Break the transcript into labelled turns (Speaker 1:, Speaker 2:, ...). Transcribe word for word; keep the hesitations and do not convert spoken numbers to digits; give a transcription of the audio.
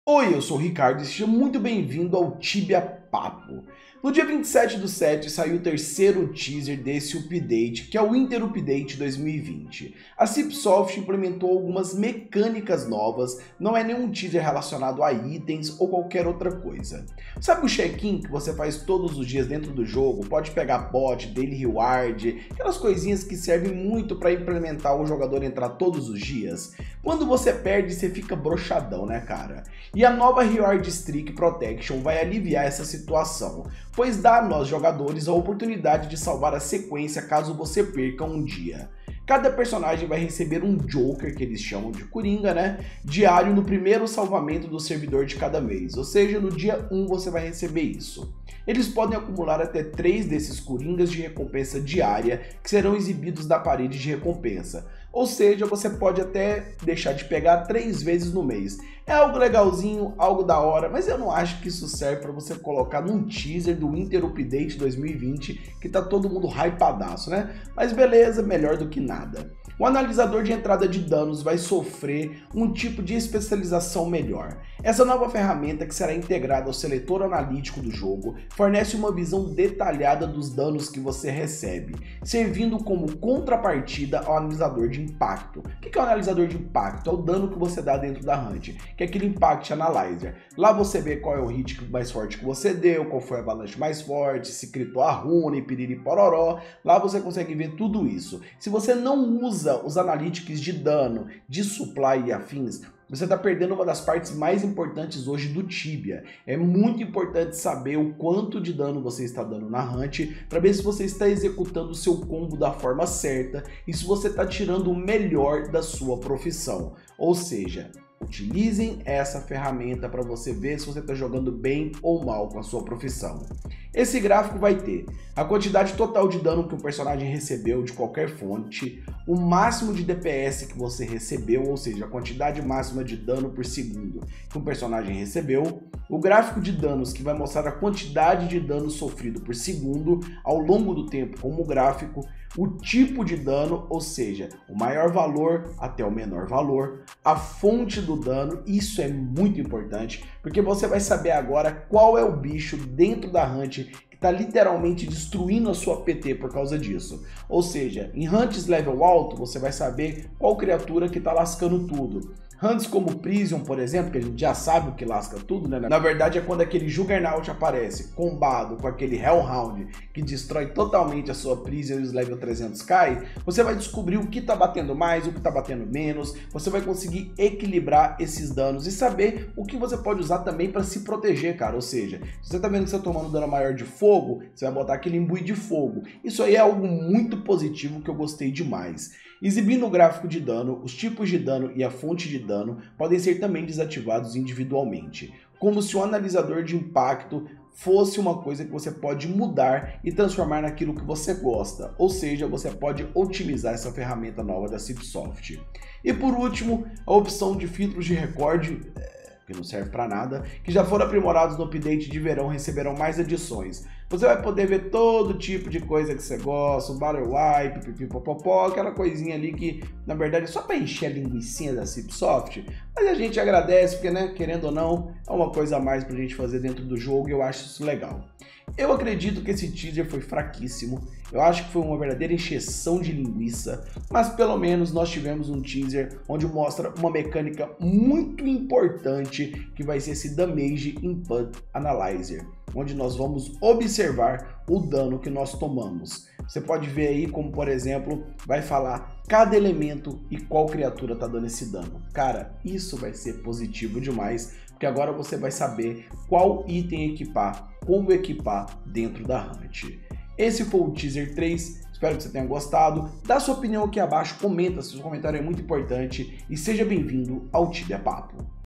Speaker 1: Oi, eu sou o Ricardo e seja muito bem-vindo ao Tibia Papo. No dia vinte e sete do sete saiu o terceiro teaser desse update, que é o Winter Update dois mil e vinte. A Cipsoft implementou algumas mecânicas novas, não é nenhum teaser relacionado a itens ou qualquer outra coisa. Sabe o check-in que você faz todos os dias dentro do jogo? Pode pegar bot, daily reward, aquelas coisinhas que servem muito para implementar o jogador entrar todos os dias? Quando você perde, você fica broxadão, né, cara? E a nova Reward Streak Protection vai aliviar essa situação, pois dá a nós jogadores a oportunidade de salvar a sequência caso você perca um dia. Cada personagem vai receber um Joker, que eles chamam de Coringa, né, diário no primeiro salvamento do servidor de cada mês, ou seja, no dia um você vai receber isso. Eles podem acumular até três desses Coringas de recompensa diária, que serão exibidos na parede de recompensa. Ou seja, você pode até deixar de pegar três vezes no mês. É algo legalzinho, algo da hora, mas eu não acho que isso serve para você colocar num teaser do Winter Update dois mil e vinte, que tá todo mundo hypadaço, né? Mas beleza, melhor do que nada. O analisador de entrada de danos vai sofrer um tipo de especialização melhor. Essa nova ferramenta, que será integrada ao seletor analítico do jogo, fornece uma visão detalhada dos danos que você recebe, servindo como contrapartida ao analisador de impacto. O que é o analisador de impacto? É o dano que você dá dentro da hunt, que é aquele Impact Analyzer. Lá você vê qual é o hit mais forte que você deu, qual foi a avalanche mais forte, se critou a rune, piriri pororó. Lá você consegue ver tudo isso. Se você não usa os analytics de dano, de supply e afins, você está perdendo uma das partes mais importantes hoje do Tibia. É muito importante saber o quanto de dano você está dando na hunt, para ver se você está executando o seu combo da forma certa e se você está tirando o melhor da sua profissão. Ou seja, utilizem essa ferramenta para você ver se você está jogando bem ou mal com a sua profissão. Esse gráfico vai ter a quantidade total de dano que um personagem recebeu de qualquer fonte, o máximo de D P S que você recebeu, ou seja, a quantidade máxima de dano por segundo que um personagem recebeu, o gráfico de danos que vai mostrar a quantidade de dano sofrido por segundo ao longo do tempo como gráfico, o tipo de dano, ou seja, o maior valor até o menor valor, a fonte do dano. Isso é muito importante, porque você vai saber agora qual é o bicho dentro da hunt que está literalmente destruindo a sua P T por causa disso. Ou seja, em hunts level alto, você vai saber qual criatura que está lascando tudo. Hunts como Prison, por exemplo, que a gente já sabe o que lasca tudo, né? Na verdade é quando aquele Juggernaut aparece combado com aquele Hellhound que destrói totalmente a sua Prison e os level trezentos cai, você vai descobrir o que tá batendo mais, o que tá batendo menos, você vai conseguir equilibrar esses danos e saber o que você pode usar também para se proteger, cara. Ou seja, se você tá vendo que você tá tomando dano maior de fogo, você vai botar aquele imbuí de fogo. Isso aí é algo muito positivo que eu gostei demais. Exibindo o gráfico de dano, os tipos de dano e a fonte de dano podem ser também desativados individualmente, como se o analisador de impacto fosse uma coisa que você pode mudar e transformar naquilo que você gosta, ou seja, você pode otimizar essa ferramenta nova da Cipsoft. E por último, a opção de filtros de recorde, que não serve para nada, que já foram aprimorados no update de verão, receberão mais adições. Você vai poder ver todo tipo de coisa que você gosta, o Battle Wipe, pipipopopó, aquela coisinha ali que, na verdade, é só para encher a linguicinha da Cipsoft, mas a gente agradece porque, né, querendo ou não, é uma coisa a mais pra gente fazer dentro do jogo e eu acho isso legal. Eu acredito que esse teaser foi fraquíssimo, eu acho que foi uma verdadeira encheção de linguiça, mas pelo menos nós tivemos um teaser onde mostra uma mecânica muito importante que vai ser esse Damage Input Analyzer, onde nós vamos observar o dano que nós tomamos. Você pode ver aí como, por exemplo, vai falar cada elemento e qual criatura está dando esse dano. Cara, isso vai ser positivo demais, porque agora você vai saber qual item equipar, como equipar dentro da hunt. Esse foi o teaser três, espero que você tenha gostado. Dá sua opinião aqui abaixo, comenta, seu comentário é muito importante e seja bem-vindo ao Tibia Papo.